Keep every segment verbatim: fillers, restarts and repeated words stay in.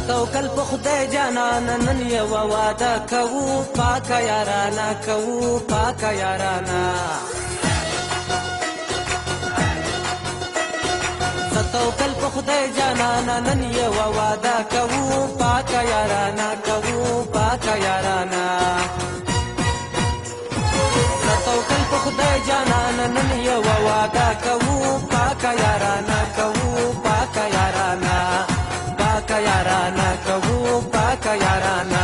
توکل په خدای جانان نن یو واده کوو پاکه یارانه کوو پاکه یارانه توکل په خدای جانان نن یو واده کوو پاکه یارانه کوو پاکه یارانه توکل په خدای جانان نن یو واده کوو پاکه یارانه کوو پاکه یارانه پاکه یارانه کوو پاکه یارانه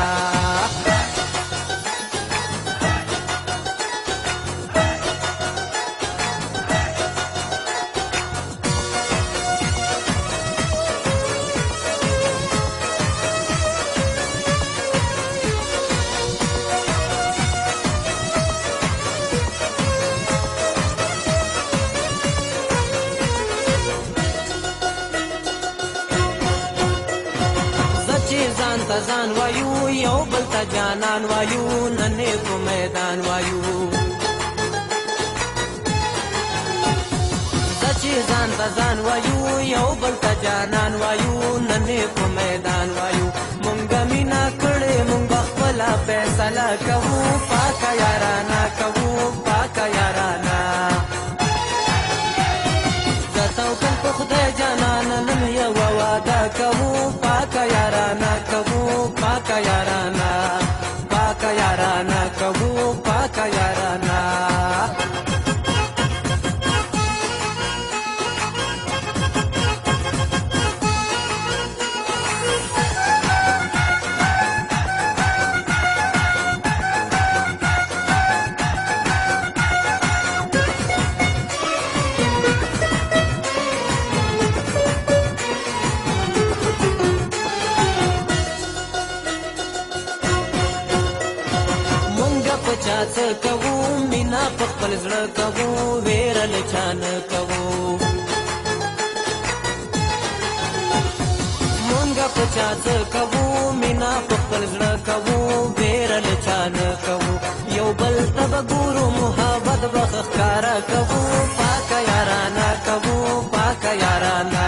ځان وایو یو بل ته جانان وایو نن په میدان وایو چې ځان ته ځان وایو یو بل ته جانان وایو نن په میدان وایو مونږ مینا کړې مونږ خپله فیصله کوو پاکه یارانه کوو پاکه یارانه د توکل په خدای جانان نن یو واده کوو پاکه یارانه کوو پاکه یارانه پاکه یارانه کوو پاکه یارانه چا څه کوو مینا په خپل زړه کوو ویره له چا نه کوو مونږ په چا څه کوو مینا په خپل زړه کوو ویره له چا نه کوو یو بل ته به ګورو محبت به ښکاره کوو پاکه یارانه کوو پاکه یارانه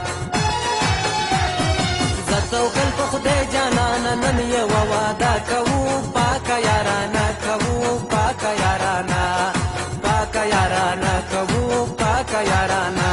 زه توکل په خدای جانان نن یو واده کوو پاکه یارانه کوو پاکه یارانه پاکه یارانه کوو پاکه یارانه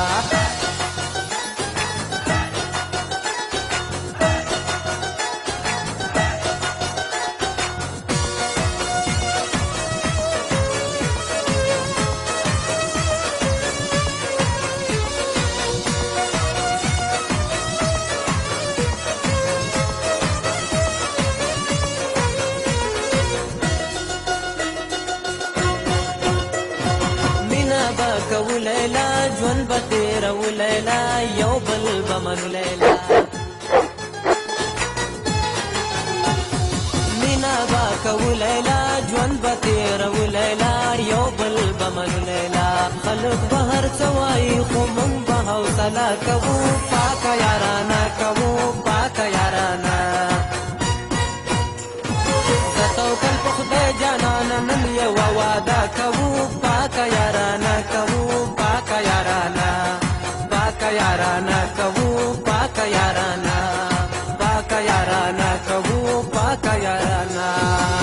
کوو لیلا ژوند به تېروو لیلا یو بل به منو لیلا مینا به کوو لیلا ژوند به تېروو لیلا یو بل به منو لیلا خلک به هر څه وایي خو موږ به حوصله کوو پاکه یارانه کوو پاکه یارانه زه توکل په خدای جانان نن یو واده کوو پاکه یارانه کوو پاکه یارانه پاکه یارانه کوو پاکه یارانه پاکه یارانه کوو پاکه یارانه